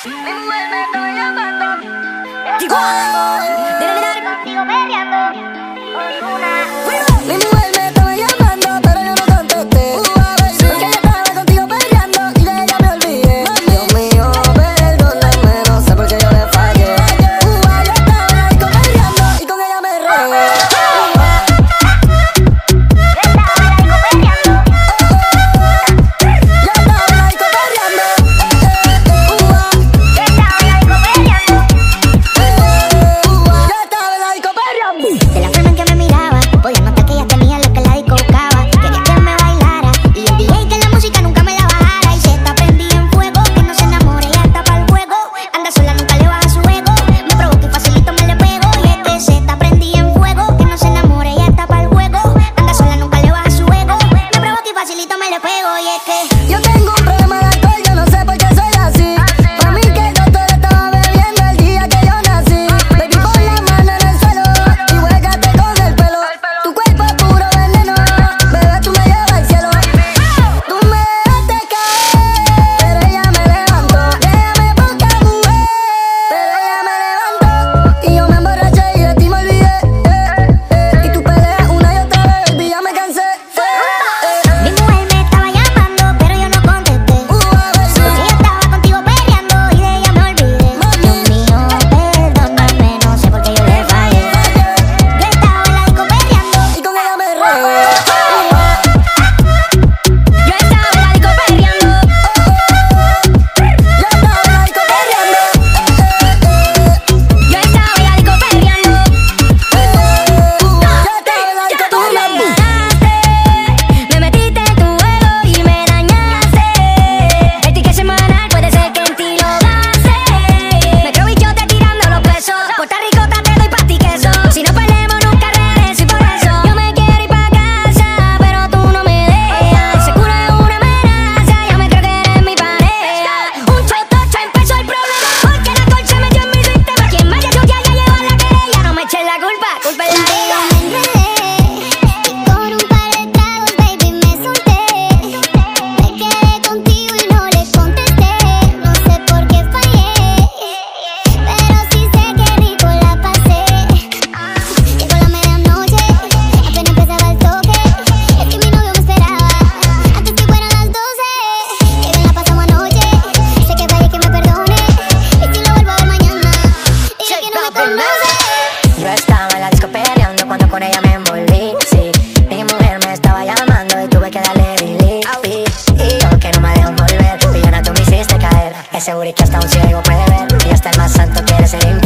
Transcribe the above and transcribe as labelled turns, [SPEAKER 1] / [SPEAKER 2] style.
[SPEAKER 1] Mi mujer me estaba llamando.
[SPEAKER 2] Contigo peleando.
[SPEAKER 1] Mi mujer me estaba llamando, pero yo no contesté. Porque yo estaba contigo peleando y de ella me olvidé. Dios mío, perdóname, no sé por qué yo le fallé. Yo estaba ahí peleando y con ella me regué.
[SPEAKER 2] De la forma en que me miraba, podía notar que ella tenía lo que la disco buscaba. Quería que me bailara y el DJ que la música nunca me la bajara. Y se está prendida en fuego, que no se enamore, ella está para el juego. Anda sola, nunca le baja su ego. Me provoca y facilito me le pego. Y es que se está prendida en fuego, que no se enamore, ella está para el juego. Anda sola, nunca le baja su ego. Me provoca y facilito me le pego. Y es que
[SPEAKER 1] Yo tengo un problema de alcohol, yo no sé por qué soy así. Para mí que el doctor estaba bebiendo el día que yo nací. Baby, pon la mano en el suelo y huélgate con el pelo. Tu cuerpo es puro veneno, bebé, tú me llevas al cielo. Tú me dejaste caer, pero ella me levantó. Déjame poca mujer, pero ella me levantó. Y yo me emborraché y de ti me olvidé. Y tú peleas una y otra vez, baby, ya me cansé.
[SPEAKER 2] mi mujer me estaba llamando, pero yo no contesté. Porque yo estaba contigo peleando y de ella me olvidé. Dios mío, perdóname, no sé por qué yo le fallé. Yo estaba en la disco peleando.
[SPEAKER 1] Y con ella me regué.
[SPEAKER 2] Yo estaba en la disco peleando.
[SPEAKER 1] Yo estaba en la disco peleando.
[SPEAKER 2] Yo estaba en la disco peleando.
[SPEAKER 1] Yo estaba en la disco
[SPEAKER 2] Tú me
[SPEAKER 1] peleando.
[SPEAKER 2] ganaste, me metiste en tu juego y me dañaste. El ticket semanal puede ser que en ti lo gaste. Metro bichote tirando los pesos. Puerto Rico te doy pa' ti queso. Si no peleemos nunca regreso y por eso yo me quiero ir pa' casa, pero tú no me dejas. Seguro es una amenaza, yo me creo que eres mi pareja. Un chotocho empezó el problema porque la colcha metió en mi sistema. Quien vaya yo ya lleva la querella. No me eches la culpa, culpa es la vida. Y con un par de tragos, baby, me solté. Me quedé contigo y no le contesté. No sé por qué fallé, pero sí sé que rico la pasé. Llegó la medianoche, apenas empezaba el toque. Es que mi novio me esperaba antes que fueran las 12. Que bien la pasamos anoche. Sé que fallé, que me perdone. Y si lo vuelvo a ver mañana, dile que no me conoce.
[SPEAKER 3] Yo estaba en la disco peleando cuando con ella me envolví, sí. Mi mujer me estaba llamando y tuve que darle delete. Y yo que no me dejo volver, villana tú me hiciste caer. Es seguro que hasta un ciego puede ver y hasta el más santo quiere ser infiel.